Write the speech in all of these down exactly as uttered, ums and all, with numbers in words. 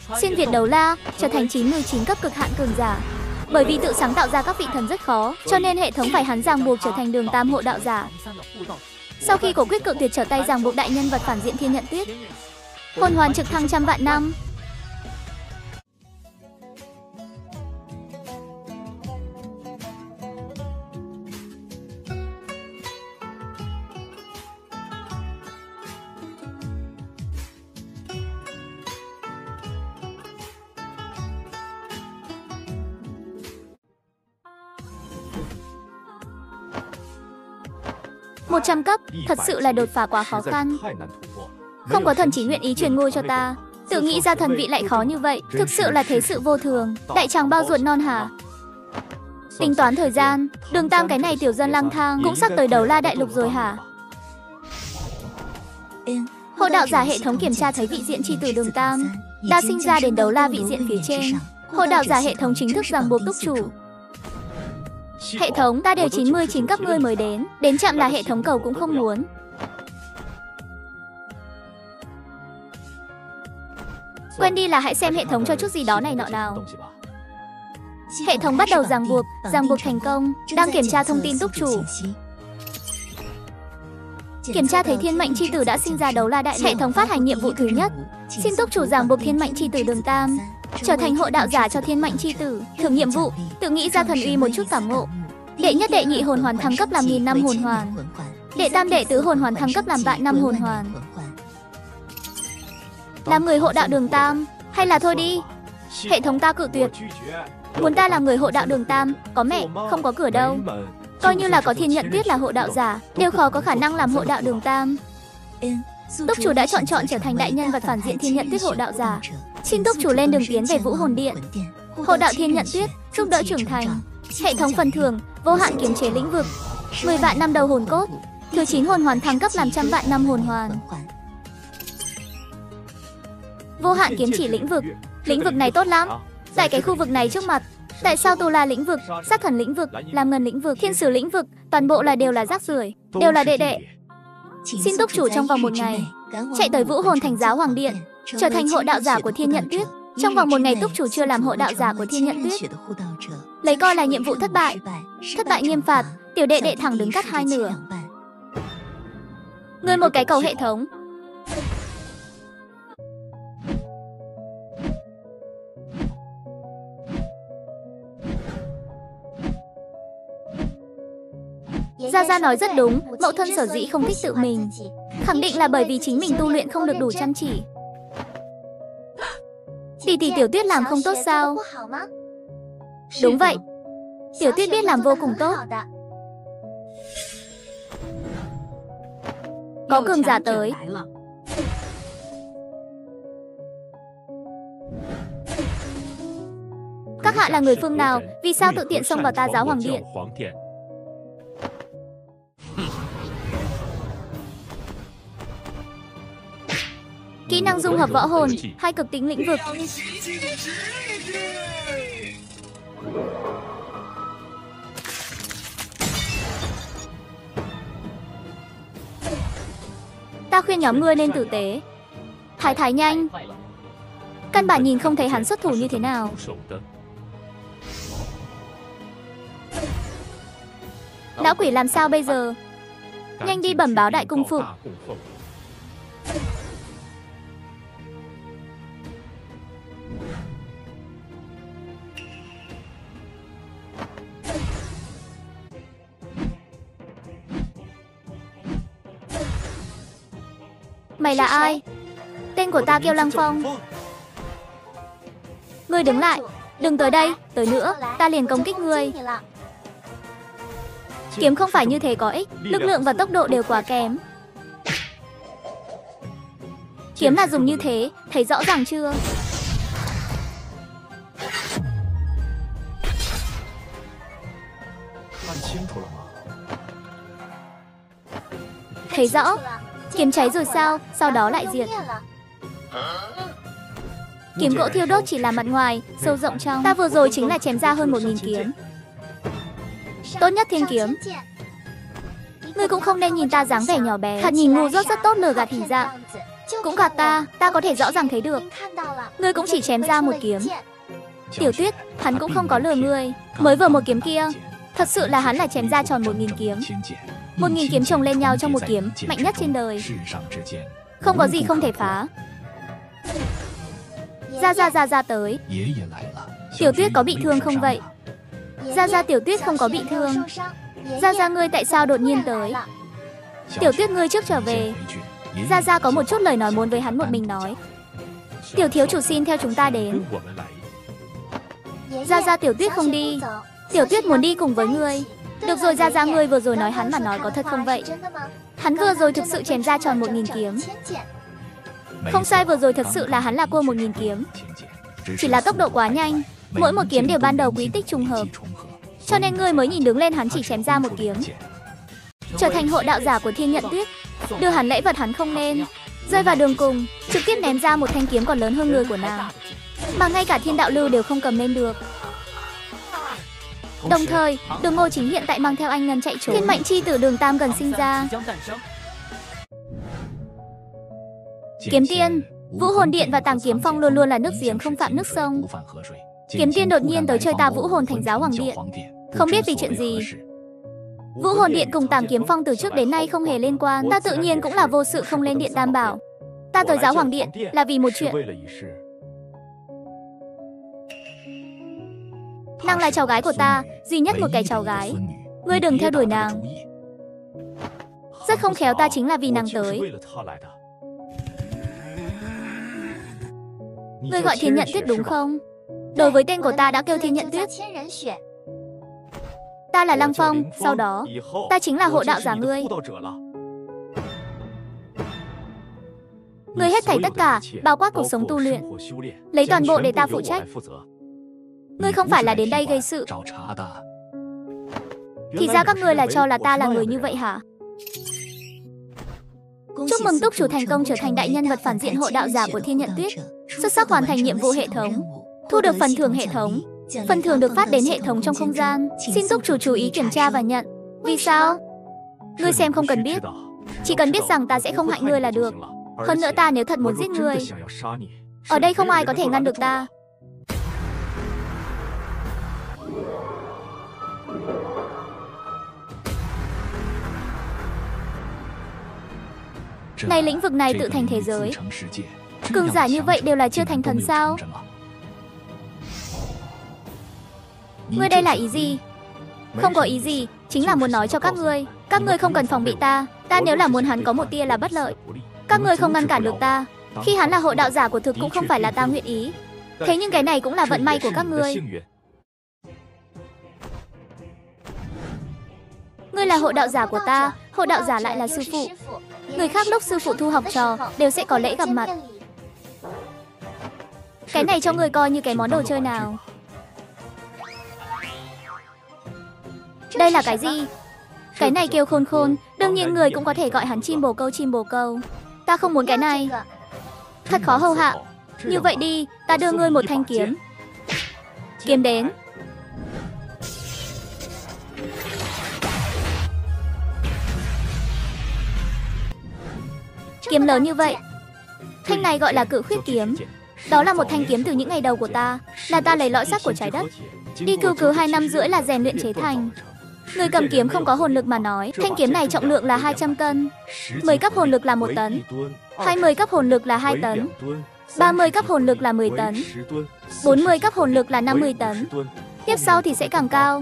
Xuyên Việt Đấu La trở thành chín mươi chín cấp cực hạn cường giả. Bởi vì tự sáng tạo ra các vị thần rất khó, cho nên hệ thống phải hắn ràng buộc trở thành đường tam hộ đạo giả. Sau khi cổ quyết cự tuyệt trở tay ràng buộc đại nhân vật phản diện Thiên Nhận Tuyết, hồn hoàn trực thăng trăm vạn năm. một trăm cấp, thật sự là đột phá quá khó khăn. Không có thần chỉ nguyện ý truyền ngôi cho ta. Tự nghĩ ra thần vị lại khó như vậy, thực sự là thế sự vô thường. Đại tràng bao ruột non hả? Tính toán thời gian, đường tam cái này tiểu dân lang thang cũng sắp tới Đấu La đại lục rồi hả? Hộ đạo giả hệ thống kiểm tra thấy vị diện chi tử đường tam đã sinh ra đến Đấu La vị diện phía trên. Hộ đạo giả hệ thống chính thức ràng buộc túc chủ. Hệ thống, ta đều chín mươi chín cấp ngươi mới đến, đến chậm là hệ thống cầu cũng không muốn. Quên đi là hãy xem hệ thống cho chút gì đó này nọ nào. Hệ thống bắt đầu ràng buộc, ràng buộc thành công, đang kiểm tra thông tin túc chủ. Kiểm tra thấy thiên mệnh chi tử đã sinh ra Đấu La đại lục. Hệ thống phát hành nhiệm vụ thứ nhất, xin túc chủ ràng buộc thiên mệnh chi tử đường tam trở thành hộ đạo giả cho thiên mệnh chi tử. Thưởng nhiệm vụ, tự nghĩ ra thần uy một chút cảm ngộ. Đệ nhất đệ nhị hồn hoàn thăng cấp làm nghìn năm hồn hoàn. Đệ tam đệ tứ hồn hoàn thăng cấp làm vạn năm hồn hoàn. Làm người hộ đạo đường tam, hay là thôi đi. Hệ thống ta cự tuyệt. Muốn ta làm người hộ đạo đường tam, có mẹ, không có cửa đâu. Coi như là có Thiên Nhận Tuyết là hộ đạo giả, đều khó có khả năng làm hộ đạo đường tam. Túc chủ đã chọn chọn trở thành đại nhân vật phản diện Thiên Nhận Tuyết hộ đạo giả. Xin túc chủ lên đường tiến về Vũ Hồn Điện. Hộ đạo Thiên Nhận Tuyết, giúp đỡ trưởng thành. Hệ thống phần thưởng, vô hạn kiềm chế lĩnh vực, mười vạn năm đầu hồn cốt. Thứ chín hồn hoàn thăng cấp làm trăm vạn năm hồn hoàn. Vô hạn kiếm chỉ lĩnh vực. Lĩnh vực này tốt lắm. Tại cái khu vực này trước mặt, tại sao Tu La lĩnh vực, Sát Thần lĩnh vực, Làm Ngân lĩnh vực, Thiên Sử lĩnh vực, toàn bộ là đều là rác rưởi, đều là đệ đệ. Xin túc chủ trong vòng một ngày chạy tới Vũ Hồn Thành Giáo Hoàng Điện, trở thành hộ đạo giả của Thiên Nhận Tuyết. Trong vòng một ngày túc chủ chưa làm hộ đạo giả của Thiên Nhận Tuyết, lấy coi là nhiệm vụ thất bại. Thất bại nghiêm phạt, tiểu đệ đệ thẳng đứng cắt hai nửa. Ngươi một cái cầu hệ thống. Gia Gia nói rất đúng, mẫu thân sở dĩ không thích tự mình, khẳng định là bởi vì chính mình tu luyện không được đủ chăm chỉ. Tỷ tỷ Tiểu Tuyết làm không tốt sao? Đúng vậy, Tiểu Tuyết biết làm vô cùng tốt. Có cường giả tới. Các hạ là người phương nào? Vì sao tự tiện xông vào ta Giáo Hoàng Điện? Kỹ năng dung hợp võ hồn, hai cực tính lĩnh vực. Ta khuyên nhóm ngươi nên tử tế. Thái thái nhanh. Căn bản nhìn không thấy hắn xuất thủ như thế nào. Lão quỷ làm sao bây giờ? Nhanh đi bẩm báo đại cung phụng. Mày là ai? Tên của ta kêu Lăng Phong. Ngươi đứng lại, đừng tới đây, tới nữa, ta liền công kích ngươi. Kiếm không phải như thế có ích, lực lượng và tốc độ đều quá kém. Kiếm là dùng như thế, thấy rõ ràng chưa? Thấy rõ. Kiếm cháy rồi sao, sau đó lại diệt. Kiếm gỗ thiêu đốt chỉ là mặt ngoài, sâu rộng trong. Ta vừa rồi chính là chém ra hơn một nghìn kiếm. Tốt nhất thiên kiếm. Ngươi cũng không nên nhìn ta dáng vẻ nhỏ bé, thật nhìn ngu dốt rất tốt lừa gạt hình dạng. Cũng gạt ta, ta có thể rõ ràng thấy được. Ngươi cũng chỉ chém ra một kiếm. Tiểu Tuyết, hắn cũng không có lừa ngươi. Mới vừa một kiếm kia, thật sự là hắn là chém ra tròn một nghìn kiếm. Một nghìn kiếm chồng lên nhau trong một kiếm, mạnh nhất trên đời. Không có gì không thể phá. Ra ra ra ra tới. Tiểu Tuyết có bị thương không vậy? Ra ra Tiểu Tuyết không có bị thương. Ra ra ngươi tại sao đột nhiên tới? Tiểu Tuyết ngươi trước trở về. Ra ra có một chút lời nói muốn với hắn một mình nói. Tiểu thiếu chủ xin theo chúng ta đến. Ra ra Tiểu Tuyết không đi. Tiểu Tuyết muốn đi cùng với ngươi. Được rồi ra ra ngươi vừa rồi nói hắn mà nói có thật không vậy? Hắn vừa rồi thực sự chém ra tròn một nghìn kiếm. Không sai, vừa rồi thật sự là hắn là cua một nghìn kiếm. Chỉ là tốc độ quá nhanh. Mỗi một kiếm đều ban đầu quy tích trùng hợp. Cho nên ngươi mới nhìn đứng lên hắn chỉ chém ra một kiếm. Trở thành hộ đạo giả của Thiên Nhận Tuyết. Đưa hắn lễ vật hắn không nên. Rơi vào đường cùng, trực tiếp ném ra một thanh kiếm còn lớn hơn người của nàng. Mà ngay cả thiên đạo lưu đều không cầm lên được. Đồng thời, Đường Ngô Chính hiện tại mang theo anh Ngân chạy trốn. Thiên mệnh chi tử Đường Tam gần sinh ra. Kiếm Tiên, Vũ Hồn Điện và Tàng Kiếm Phong luôn luôn là nước giếng không phạm nước sông. Kiếm Tiên đột nhiên tới chơi ta Vũ Hồn Thành Giáo Hoàng Điện. Không biết vì chuyện gì. Vũ Hồn Điện cùng Tàng Kiếm Phong từ trước đến nay không hề liên quan. Ta tự nhiên cũng là vô sự không lên Điện Tam Bảo. Ta tới Giáo Hoàng Điện là vì một chuyện. Nàng là cháu gái của ta, duy nhất một cái cháu gái. Ngươi đừng theo đuổi nàng. Rất không khéo ta chính là vì nàng tới. Ngươi gọi Thiên Nhận Tuyết đúng không? Đối với tên của ta đã kêu Thiên Nhận Tuyết. Ta là Lăng Phong, sau đó ta chính là hộ đạo giả ngươi. Ngươi hết thảy tất cả, bao quát cuộc sống tu luyện, lấy toàn bộ để ta phụ trách. Ngươi không phải là đến đây gây sự. Thì ra các ngươi là cho là ta là người như vậy hả? Chúc mừng túc chủ thành công trở thành đại nhân vật phản diện hộ đạo giả của Thiên Nhận Tuyết. Xuất sắc hoàn thành nhiệm vụ hệ thống. Thu được phần thưởng hệ thống. Phần thưởng được phát đến hệ thống trong không gian. Xin túc chủ chú ý kiểm tra và nhận. Vì sao? Ngươi xem không cần biết. Chỉ cần biết rằng ta sẽ không hại ngươi là được. Hơn nữa ta nếu thật muốn giết ngươi, ở đây không ai có thể ngăn được ta. Này lĩnh vực này tự thành thế giới. Cường giả như vậy đều là chưa thành thần sao? Ngươi đây là ý gì? Không có ý gì, chính là muốn nói cho các ngươi. Các ngươi không cần phòng bị ta. Ta nếu là muốn hắn có một tia là bất lợi. Các ngươi không ngăn cản được ta. Khi hắn là hộ đạo giả của thực cũng không phải là ta nguyện ý. Thế nhưng cái này cũng là vận may của các ngươi. Ngươi là hộ đạo giả của ta, hộ đạo giả lại là sư phụ. Người khác lúc sư phụ thu học trò đều sẽ có lễ gặp mặt. Cái này cho ngươi coi như cái món đồ chơi nào. Đây là cái gì? Cái này kêu Khôn Khôn. Đương nhiên người cũng có thể gọi hắn chim bồ câu chim bồ câu. Ta không muốn cái này. Thật khó hầu hạ. Như vậy đi, ta đưa ngươi một thanh kiếm. Kiếm đến. Kiếm lớn như vậy. Thanh này gọi là Cự Khuyết kiếm. Đó là một thanh kiếm từ những ngày đầu của ta. Là ta lấy lõi sắt của trái đất. Đi cứu cứu hai năm rưỡi là rèn luyện chế thành. Người cầm kiếm không có hồn lực mà nói. Thanh kiếm này trọng lượng là hai trăm cân. mười cấp hồn lực là một tấn. hai mươi cấp hồn lực là hai tấn. ba mươi cấp hồn lực là mười tấn. bốn mươi cấp hồn lực là năm mươi tấn. Tiếp sau thì sẽ càng cao.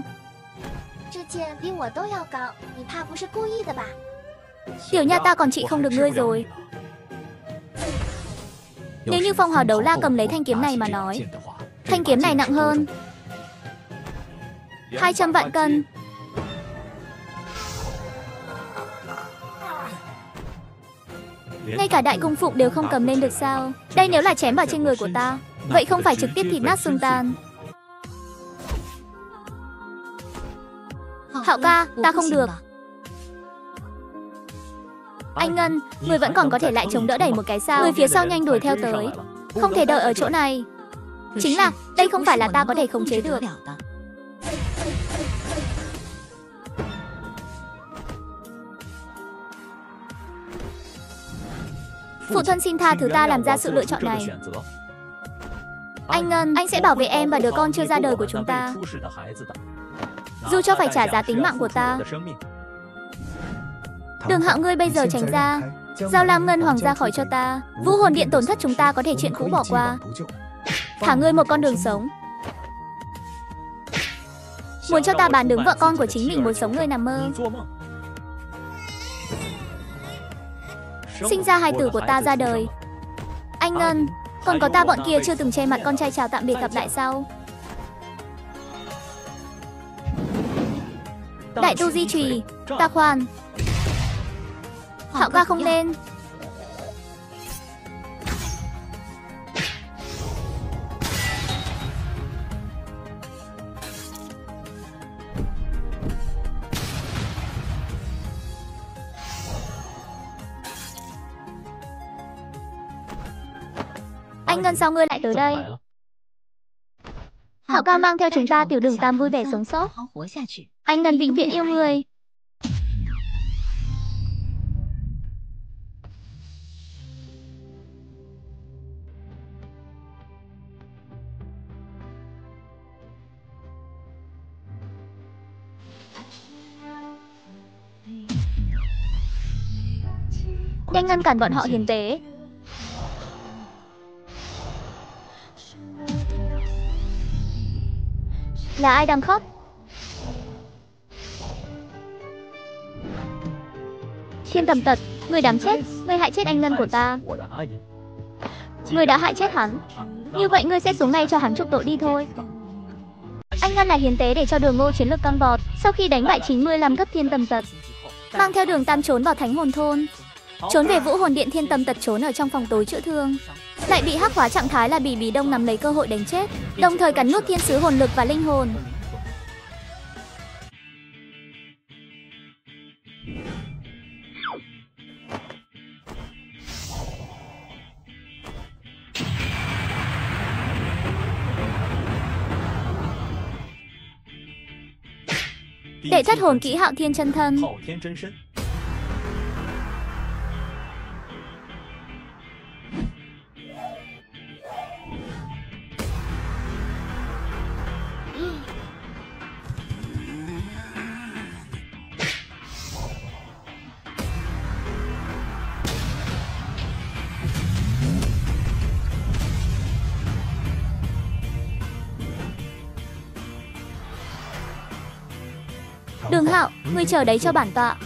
Tiểu nha ta còn trị không được ngươi rồi. Nếu như Phong Hào Đấu La cầm lấy thanh kiếm này mà nói, thanh kiếm này nặng hơn hai trăm vạn cân. Ngay cả đại cung phụng đều không cầm lên được sao? Đây nếu là chém vào trên người của ta, vậy không phải trực tiếp thịt nát xương tan. Hạo ca, ta không được. Anh Ngân, người vẫn còn có thể lại chống đỡ đẩy một cái sao? Người phía sau nhanh đuổi theo tới. Không thể đợi ở chỗ này. Chính là, đây không phải là ta có thể khống chế được. Phụ thân xin tha thứ ta làm ra sự lựa chọn này. Anh Ngân, anh sẽ bảo vệ em và đứa con chưa ra đời của chúng ta. Dù cho phải trả giá tính mạng của ta. Đường Hạo, ngươi bây giờ tránh ra. Giao Lam Ngân Hoàng ra khỏi cho ta. Vũ hồn điện tổn thất chúng ta có thể chuyện cũ bỏ qua. Thả ngươi một con đường sống. Muốn cho ta bán đứng vợ con của chính mình, muốn sống ngươi nằm mơ. Sinh ra hài tử của ta ra đời. Anh Ngân, còn có ta bọn kia chưa từng che mặt con trai chào tạm biệt gặp lại sau. Đại tu di trùy, ta khoan. Hạo ca không lên. Anh Ngân, sao ngươi lại tới đây? Hạo ca mang theo chúng ta tiểu đường Tam vui vẻ sống sót. Anh Ngân vĩnh viễn yêu ngươi. Nhanh ngăn cản bọn họ hiền tế. Là ai đang khóc? Thiên Tầm Tật, người đáng chết, ngươi hại chết anh Ngân của ta. Ngươi đã hại chết hắn. Như vậy ngươi sẽ xuống ngay cho hắn chụp tội đi thôi. Anh Ngân là hiến tế để cho Đường Ngô chiến lược tăng vọt. Sau khi đánh bại chín mươi lăm cấp Thiên Tầm Tật, mang theo Đường Tam trốn vào Thánh Hồn Thôn, trốn về Vũ Hồn Điện. Thiên Tầm Tật trốn ở trong phòng tối chữa thương, lại bị hắc hóa trạng thái là Bỉ Bí Đông nắm lấy cơ hội đánh chết, đồng thời cắn nuốt thiên sứ hồn lực và linh hồn. Đệ thất hồn kỹ Hạo Thiên chân thân. Đường Hạo, ngươi chờ đấy cho bản tọa.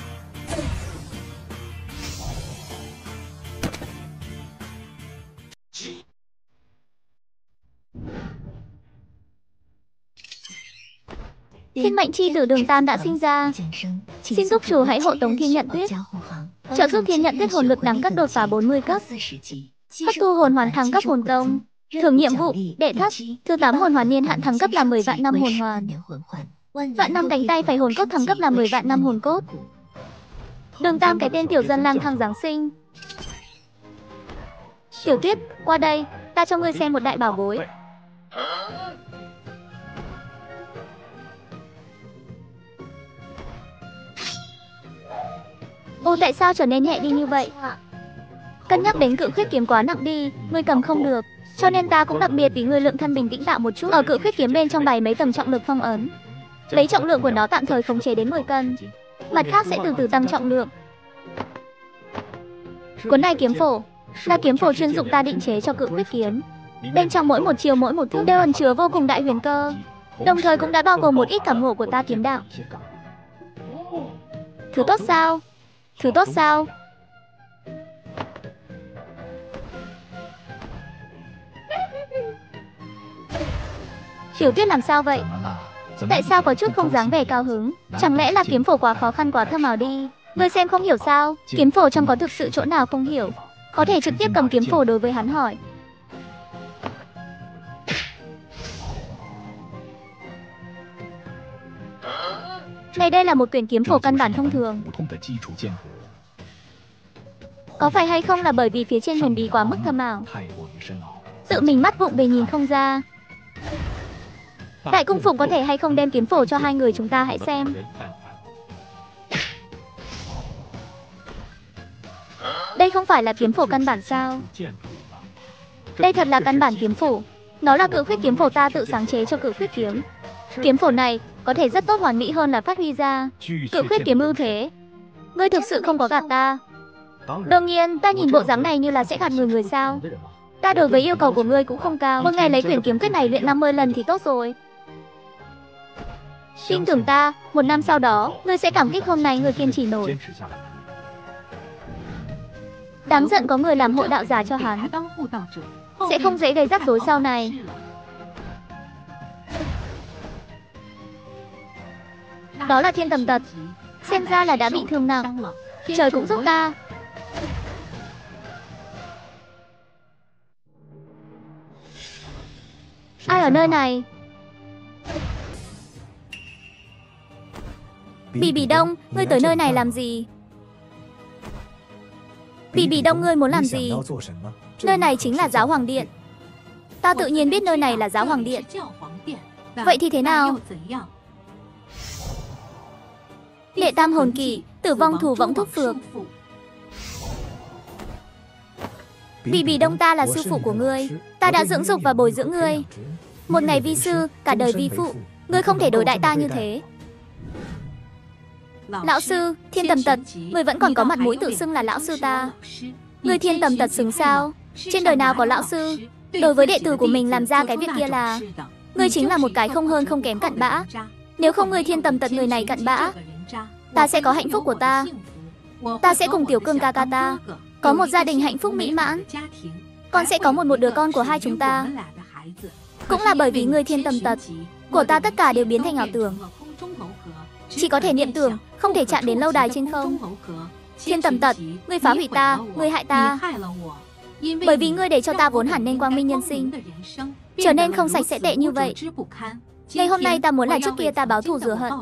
Thiên mệnh chi tử Đường Tam đã sinh ra. Xin giúp chủ hãy hộ tống Thiên Nhận Tuyết, trợ giúp Thiên Nhận Tuyết hồn lực đẳng cấp đột phá bốn mươi cấp, hấp thu hồn hoàn thăng cấp hồn tông. Thưởng nhiệm vụ đệ thất, thứ tám hồn hoàn niên hạn thăng cấp là mười vạn năm hồn hoàn. Vạn năm cánh tay phải hồn cốt thăng cấp là mười vạn năm hồn cốt. Đường Tam cái tên tiểu dân lang thang Giáng sinh. Tiểu Tuyết, qua đây, ta cho ngươi xem một đại bảo bối. Ô, tại sao trở nên nhẹ đi như vậy? Cân nhắc đến cự khuyết kiếm quá nặng đi, ngươi cầm không được, cho nên ta cũng đặc biệt vì ngươi lượng thân bình tĩnh tạo một chút. Ở cự khuyết kiếm bên trong bày mấy tầng trọng lực phong ấn, lấy trọng lượng của nó tạm thời khống chế đến mười cân, mặt khác sẽ từ từ tăng trọng lượng. Cuốn này kiếm phổ là kiếm phổ chuyên dụng ta định chế cho cự khuyết kiếm. Bên trong mỗi một chiều mỗi một thước đều ẩn chứa vô cùng đại huyền cơ, đồng thời cũng đã bao gồm một ít cảm ngộ của ta kiếm đạo. Thứ tốt sao? Thứ tốt sao? Tiểu Tuyết làm sao vậy? Tại sao có chút không dáng vẻ cao hứng? Chẳng lẽ là kiếm phổ quá khó khăn quá thơ màu đi? Ngươi xem không hiểu sao? Kiếm phổ trong có thực sự chỗ nào không hiểu? Có thể trực tiếp cầm kiếm phổ đối với hắn hỏi. Này, đây là một quyển kiếm phổ căn bản thông thường. Có phải hay không là bởi vì phía trên huyền bí quá mức thâm ảo, tự mình mắt vụng về nhìn không ra? Đại cung phụng có thể hay không đem kiếm phổ cho hai người chúng ta hãy xem. Đây không phải là kiếm phổ căn bản sao? Đây thật là căn bản kiếm phổ. Nó là cự khuyết kiếm phổ ta tự sáng chế cho cự khuyết kiếm. Kiếm phổ này có thể rất tốt hoàn mỹ hơn là phát huy ra cự khuyết kiếm ưu thế. Ngươi thực sự không có gạt ta. Đương nhiên, ta nhìn bộ dáng này như là sẽ gạt người người sao? Ta đối với yêu cầu của ngươi cũng không cao. Một ngày lấy quyển kiếm quyết này luyện năm mươi lần thì tốt rồi. Tin tưởng ta, một năm sau đó, ngươi sẽ cảm kích hôm nay ngươi kiên trì nổi. Đáng giận có người làm hộ đạo giả cho hắn. Sẽ không dễ gây rắc rối sau này. Đó là thiên tầm tật. Xem ra là đã bị thương nặng. Trời cũng giúp ta. Ai ở nơi này? Bì Bì Đông, ngươi tới nơi này làm gì? Bì Bì Đông, ngươi muốn làm gì? Nơi này chính là Giáo Hoàng Điện. Ta tự nhiên biết nơi này là Giáo Hoàng Điện. Vậy thì thế nào? Đệ tam hồn kỷ, tử vong thù võng thúc phược. Bì Bì Đông, ta là sư phụ của ngươi. Ta đã dưỡng dục và bồi dưỡng ngươi. Một ngày vi sư, cả đời vi phụ. Ngươi không thể đối đãi ta như thế. Lão sư, thiên tầm tật, ngươi vẫn còn có mặt mũi tự xưng là lão sư ta. Ngươi thiên tầm tật xứng sao? Trên đời nào có lão sư? Đối với đệ tử của mình làm ra cái việc kia là... Ngươi chính là một cái không hơn không kém cặn bã. Nếu không ngươi thiên tầm tật người này cặn bã, ta sẽ có hạnh phúc của ta. Ta sẽ cùng Tiểu Cương ca ca ta có một gia đình hạnh phúc mỹ mãn. Con sẽ có một một đứa con của hai chúng ta. Cũng là bởi vì ngươi thiên tầm tật của ta tất cả đều biến thành ảo tưởng. Chỉ có thể niệm tưởng, không thể chạm đến lâu đài trên không. Thiên tầm tật, ngươi phá hủy ta, ngươi hại ta. Bởi vì ngươi để cho ta vốn hẳn nên quang minh nhân sinh trở nên không sạch sẽ tệ như vậy. Ngày hôm nay ta muốn là trước kia ta báo thù rửa hận.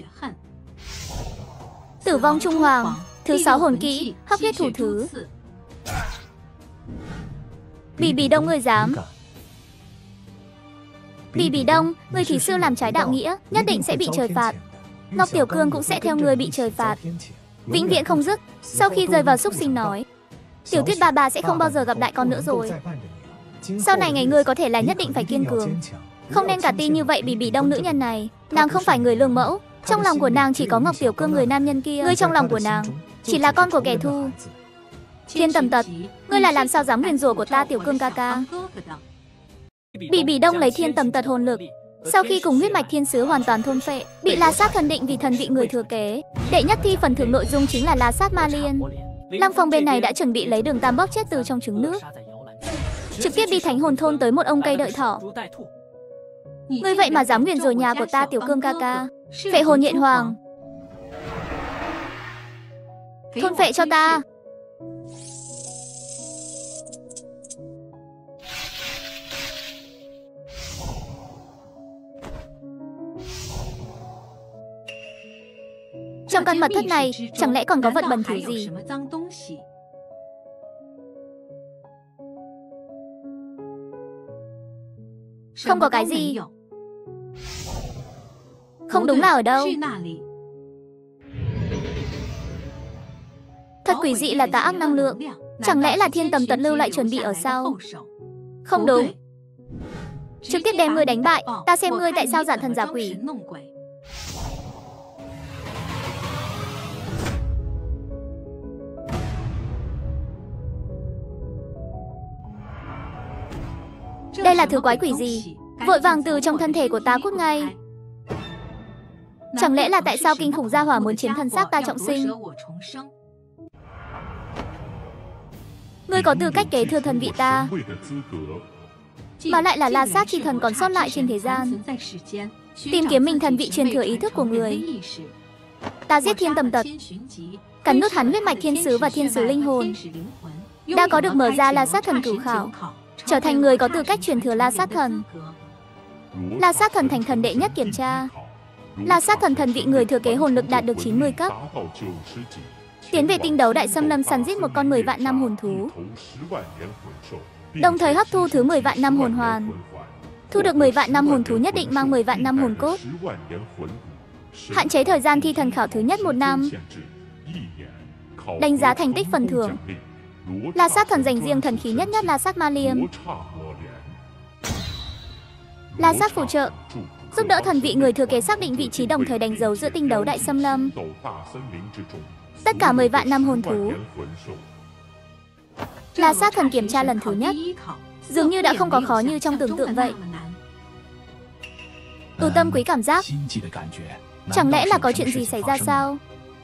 Tử vong Trung Hoàng, thứ sáu hồn kỹ, hấp huyết thủ thứ. Bì Bì Đông, ngươi dám? Bì Bì Đông, ngươi thí sư làm trái đạo nghĩa, nhất định sẽ bị trời phạt. Ngọc Tiểu Cương cũng sẽ theo ngươi bị trời phạt. Vĩnh viễn không dứt. Sau khi rơi vào súc sinh nói, Tiểu Tuyết bà bà sẽ không bao giờ gặp lại con nữa rồi. Sau này ngày ngươi có thể là nhất định phải kiên cường. Không nên cả tin như vậy Bì Bì Đông nữ nhân này. Nàng không phải người lương mẫu. Trong lòng của nàng chỉ có Ngọc Tiểu Cương người nam nhân kia. Ngươi trong lòng của nàng chỉ là con của kẻ thù. Thiên tầm tật, ngươi là làm sao dám nguyền rủa của ta Tiểu Cương ca ca? Bì Bì Đông lấy thiên tầm tật hồn lực, sau khi cùng huyết mạch thiên sứ hoàn toàn thôn phệ, bị La Sát thần định vì thần vị người thừa kế. Đệ nhất thi phần thưởng nội dung chính là La Sát Ma Liên. Lăng Phong bên này đã chuẩn bị lấy Đường Tam bóp chết từ trong trứng nước, trực tiếp đi Thánh Hồn thôn tới một ông cây đợi thỏ. Ngươi vậy mà dám nguyền rủa nhà của ta Tiểu Cương ca ca? Phệ hồn nhện hoàng, thôn phệ cho ta. Trong căn mật thất này, chẳng lẽ còn có vật bẩn thỉu gì? Không có cái gì. Không đúng là ở đâu? Thật quỷ dị là tà ác năng lượng. Chẳng lẽ là thiên tầm tật lưu lại chuẩn bị ở sau? Không đúng. Trực tiếp đem ngươi đánh bại. Ta xem ngươi tại sao giả thần giả quỷ. Đây là thứ quái quỷ gì? Vội vàng từ trong thân thể của ta cút ngay. Chẳng lẽ là tại sao kinh khủng gia hỏa muốn chiếm thân xác ta trọng sinh? Ngươi có tư cách kế thừa thần vị ta, mà lại là La Sát chi thần còn sót lại trên thế gian. Tìm kiếm mình thần vị truyền thừa ý thức của người. Ta giết thiên tầm tật, cắn nuốt hắn huyết mạch thiên sứ và thiên sứ linh hồn. Đã có được mở ra La Sát thần cửu khảo, trở thành người có tư cách truyền thừa La Sát thần. La Sát thần thành thần đệ nhất kiểm tra. La Sát thần thần vị người thừa kế hồn lực đạt được chín mươi cấp. Tiến về tinh đấu đại xâm lâm săn giết một con mười vạn năm hồn thú, đồng thời hấp thu thứ mười vạn năm hồn hoàn. Thu được mười vạn năm hồn thú nhất định mang mười vạn năm hồn cốt. Hạn chế thời gian thi thần khảo thứ nhất một năm. Đánh giá thành tích phần thưởng. La Sát thần dành riêng thần khí nhất nhất La Sát Ma Liêm. La Sát phù trợ, giúp đỡ thần vị người thừa kế xác định vị trí đồng thời đánh dấu giữa tinh đấu đại xâm lâm. Tất cả mười vạn năm hồn thú. La Sát thần kiểm tra lần thứ nhất, dường như đã không có khó như trong tưởng tượng vậy. Tu tâm quý cảm giác. Chẳng lẽ là có chuyện gì xảy ra sao?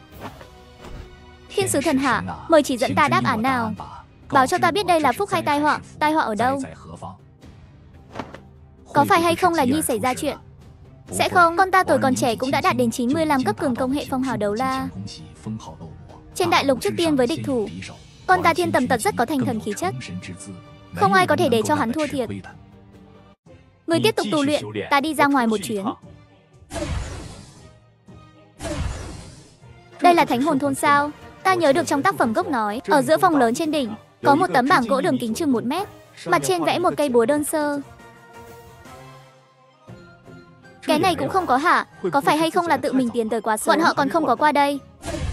Thiên sứ thần hạ, mời chỉ dẫn ta đáp án nào. Báo cho ta biết đây là phúc hay tai họa, tai họa ở đâu? Có phải hay không là Nhi xảy ra chuyện? Sẽ không, con ta tuổi còn trẻ cũng đã đạt đến chín mươi lăm cấp cường công hệ phong hào đấu la. Trên đại lục trước tiên với địch thủ, con ta thiên tầm tật rất có thành thần khí chất. Không ai có thể để cho hắn thua thiệt. Người tiếp tục tu luyện, ta đi ra ngoài một chuyến. Đây là thánh hồn thôn sao? Ta nhớ được trong tác phẩm gốc nói, ở giữa phòng lớn trên đỉnh, có một tấm bảng gỗ đường kính chừng một mét, mặt trên vẽ một cây búa đơn sơ. Cái này cũng không có hả? Có phải hay không là tự mình tiến tới quá sớm? Bọn họ còn không có qua đây.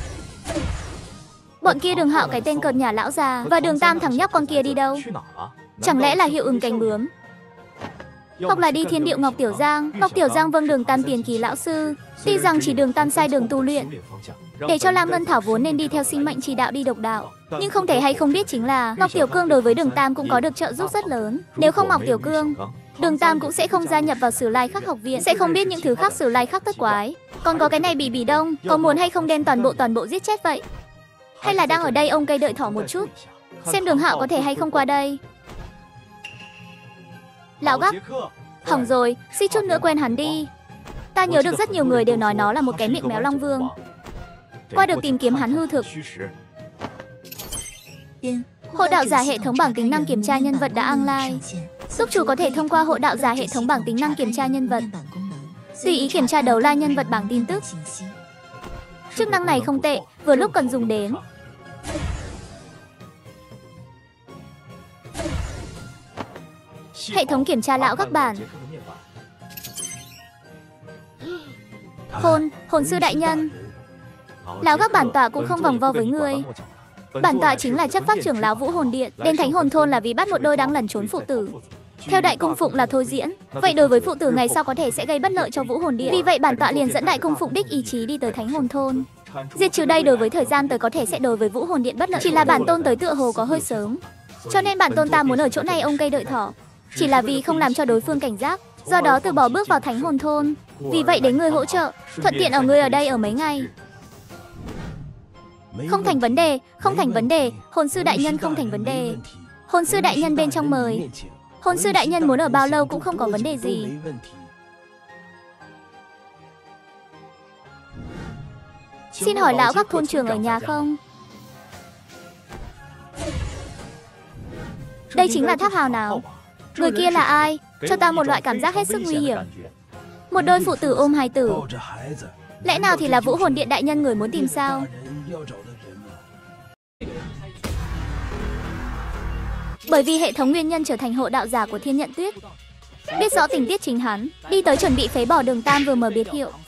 Bọn kia Đường Hạo cái tên cợt nhà lão già và Đường Tam thằng nhóc con kia đi đâu? Chẳng lẽ là hiệu ứng cánh bướm? Hoặc là đi thiên điệu Ngọc Tiểu Giang? Ngọc Tiểu Giang vâng Đường Tam tiền kỳ lão sư. Tuy rằng chỉ Đường Tam sai đường tu luyện, để cho Lam Ngân Thảo vốn nên đi theo sinh mệnh chỉ đạo đi độc đạo. Nhưng không thể hay không biết chính là Ngọc Tiểu Cương đối với Đường Tam cũng có được trợ giúp rất lớn. Nếu không Ngọc Tiểu Cương, Đường Tam cũng sẽ không gia nhập vào Sử Lai Khắc học viện, sẽ không biết những thứ khác Sử Lai Khắc tất quái. Còn có cái này bị Bỉ Đông, có muốn hay không đem toàn bộ toàn bộ giết chết vậy? Hay là đang ở đây ông cây đợi thỏ một chút, xem Đường Hạo có thể hay không qua đây. Lão Gắc, hỏng rồi, suýt chút nữa quên hắn đi. Ta nhớ được rất nhiều người đều nói nó là một cái miệng méo Long Vương. Qua được tìm kiếm hắn hư thực. Hộ đạo giả hệ thống bảng tính năng kiểm tra nhân vật đã online. Giúp chủ có thể thông qua hộ đạo giả hệ thống bảng tính năng kiểm tra nhân vật, tùy ý kiểm tra đấu la nhân vật bảng tin tức. Chức năng này không tệ, vừa lúc cần dùng đến. Hệ thống kiểm tra lão các bản. Hồn, hồn sư đại nhân. Lão các bản tọa cũng không vòng vo với người. Bản tọa chính là chấp pháp trưởng lão Vũ Hồn Điện. Đến Thánh Hồn Thôn là vì bắt một đôi đang lẩn trốn phụ tử. Theo đại cung phụng là thôi diễn. Vậy đối với phụ tử ngày sau có thể sẽ gây bất lợi cho Vũ Hồn Điện. Vì vậy bản tọa liền dẫn đại cung phụng đích ý chí đi tới Thánh Hồn Thôn. Diệt trừ đây đối với thời gian tới có thể sẽ đối với Vũ Hồn Điện bất lợi. Chỉ là bản tôn tới tựa hồ có hơi sớm, cho nên bản tôn ta muốn ở chỗ này ông cây đợi thỏ. Chỉ là vì không làm cho đối phương cảnh giác, do đó từ bỏ bước vào Thánh Hồn Thôn. Vì vậy đến người hỗ trợ, thuận tiện ở người ở đây ở mấy ngày. Không thành vấn đề, không thành vấn đề, hồn sư đại nhân không thành vấn đề. Hồn sư đại nhân bên trong mời. Hồn sư đại nhân muốn ở bao lâu cũng không có vấn đề gì. Xin hỏi lão các thôn trưởng ở nhà không? Đây chính là tháp hào nào? Người kia là ai? Cho ta một loại cảm giác hết sức nguy hiểm. Một đôi phụ tử ôm hài tử. Lẽ nào thì là Vũ Hồn Điện đại nhân người muốn tìm sao? Bởi vì hệ thống nguyên nhân trở thành hộ đạo giả của Thiên Nhận Tuyết. Biết rõ tình tiết chính hắn, đi tới chuẩn bị phế bỏ Đường Tam vừa mở biệt hiệu.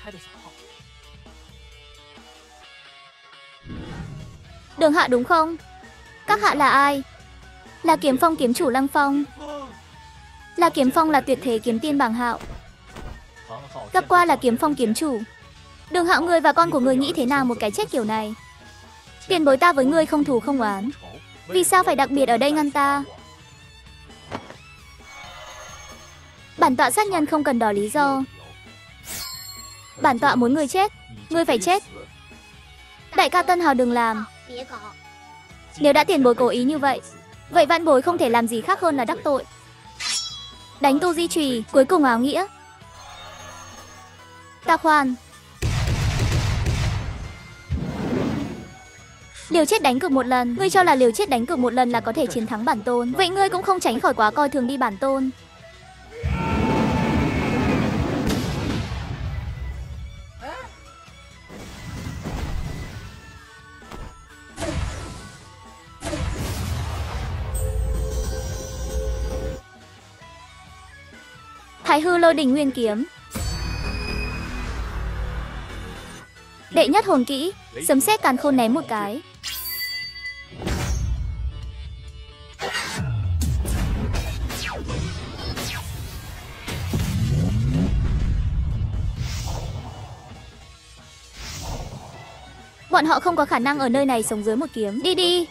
Đường Hạ đúng không? Các hạ là ai? Là Kiếm Phong kiếm chủ Lăng Phong. Là Kiếm Phong là tuyệt thế kiếm tiên bảng Hạo. Gặp qua là Kiếm Phong kiếm chủ. Đường Hạo người và con của người nghĩ thế nào một cái chết kiểu này? Tiền bối ta với ngươi không thù không oán, vì sao phải đặc biệt ở đây ngăn ta? Bản tọa sát nhân không cần đòi lý do. Bản tọa muốn ngươi chết, ngươi phải chết. Đại ca Tân Hào đừng làm. Nếu đã tiền bối cố ý như vậy, vậy vạn bối không thể làm gì khác hơn là đắc tội. Đánh tu di trùy, cuối cùng áo nghĩa. Ta khoan. Liều chết đánh cược một lần, ngươi cho là liều chết đánh cược một lần là có thể chiến thắng bản tôn. Vậy ngươi cũng không tránh khỏi quá coi thường đi bản tôn. Thái hư lôi đình nguyên kiếm. Đệ nhất hồn kỹ, sấm sét càn khôn ném một cái. Bọn họ không có khả năng ở nơi này sống dưới một kiếm. Đi đi.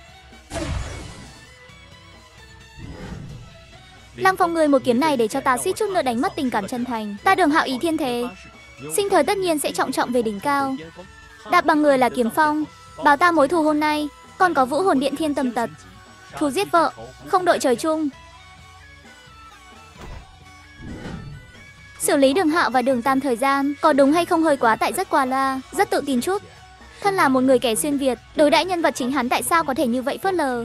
Lăng Phong, người một kiếm này để cho ta suýt chút nữa đánh mất tình cảm chân thành. Ta Đường Hạo ý thiên thế, sinh thời tất nhiên sẽ trọng trọng về đỉnh cao. Đạp bằng người là kiếm phong, báo ta mối thù hôm nay. Còn có Vũ Hồn Điện Thiên Tầm Tật, thù giết vợ, không đội trời chung. Xử lý Đường Hạo và Đường Tam thời gian có đúng hay không hơi quá tại rất qua loa, rất tự tin chút. Thân là một người kẻ xuyên Việt, đối đãi nhân vật chính hắn tại sao có thể như vậy phớt lờ.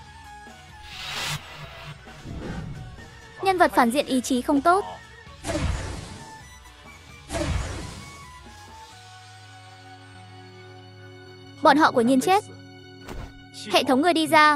Nhân vật phản diện ý chí không tốt. Bọn họ của nhiên chết. Hệ thống, người đi ra.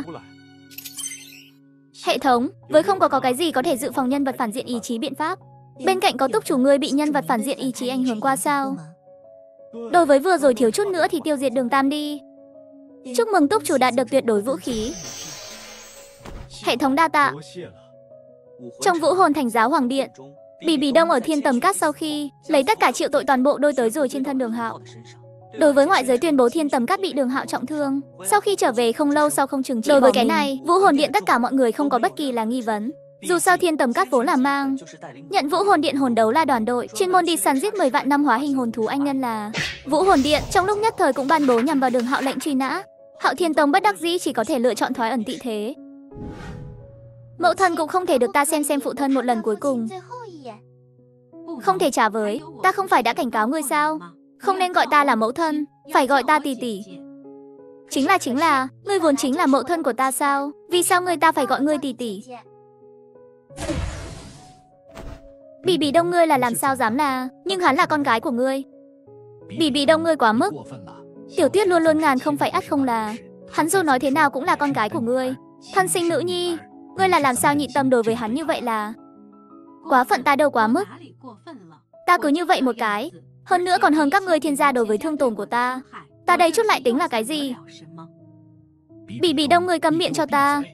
Hệ thống, với không có, có cái gì có thể dự phòng nhân vật phản diện ý chí biện pháp. Bên cạnh có túc chủ, người bị nhân vật phản diện ý chí ảnh hưởng qua sao? Đối với vừa rồi thiếu chút nữa thì tiêu diệt Đường Tam đi. Chúc mừng túc chủ đạt được tuyệt đối vũ khí. Hệ thống đa tạ. Trong Vũ Hồn Thành Giáo Hoàng Điện, Bỉ Bỉ Đông ở Thiên Tầm Các sau khi lấy tất cả triệu tội toàn bộ đôi tới rồi trên thân Đường Hạo. Đối với ngoại giới tuyên bố Thiên Tầm Các bị Đường Hạo trọng thương, sau khi trở về không lâu sau không chừng trị. Đối với cái này, Vũ Hồn Điện tất cả mọi người không có bất kỳ là nghi vấn. Dù sao Thiên Tầm Các vốn là mang nhận Vũ Hồn Điện hồn đấu la đoàn đội, chuyên môn đi săn giết mười vạn năm hóa hình hồn thú anh nhân là Vũ Hồn Điện, trong lúc nhất thời cũng ban bố nhằm vào Đường Hạo lệnh truy nã. Hạo Thiên Tông bất đắc dĩ chỉ có thể lựa chọn thoái ẩn tị thế. Mẫu thân cũng không thể được ta xem xem phụ thân một lần cuối cùng. Không thể trả với, ta không phải đã cảnh cáo ngươi sao? Không nên gọi ta là mẫu thân, phải gọi ta tỷ tỷ. Chính là chính là, ngươi vốn chính là mẫu thân của ta sao? Vì sao ngươi ta phải gọi ngươi tỷ tỷ? Bỉ Bỉ Đông, ngươi là làm sao dám là, nhưng hắn là con gái của ngươi. Bỉ Bỉ Đông, ngươi quá mức. Tiểu Tuyết luôn luôn ngàn không phải ắt không là. Hắn dù nói thế nào cũng là con gái của ngươi, thân sinh nữ nhi. Ngươi là làm sao nhịn tâm đối với hắn như vậy là quá phận, ta đâu quá mức. Ta cứ như vậy một cái, hơn nữa còn hơn các ngươi thiên gia đối với thương tổn của ta. Ta đây chút lại tính là cái gì? Bỉ Bỉ Đông, ngươi câm miệng cho ta.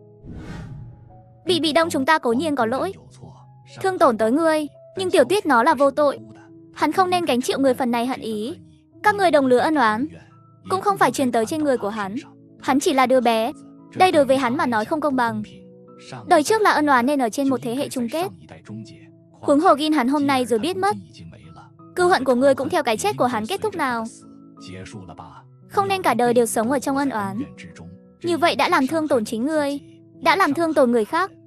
Bỉ Bỉ Đông, chúng ta cố nhiên có lỗi, thương tổn tới ngươi, nhưng Tiểu Tuyết nó là vô tội. Hắn không nên gánh chịu người phần này hận ý. Các người đồng lứa ân oán cũng không phải truyền tới trên người của hắn. Hắn chỉ là đứa bé, đây đối với hắn mà nói không công bằng. Đời trước là ân oán nên ở trên một thế hệ chung kết. Huống hồ Gin hắn hôm nay rồi biết mất, cừu hận của ngươi cũng theo cái chết của hắn kết thúc nào. Không nên cả đời đều sống ở trong ân oán. Như vậy đã làm thương tổn chính ngươi, đã làm thương tổn người khác.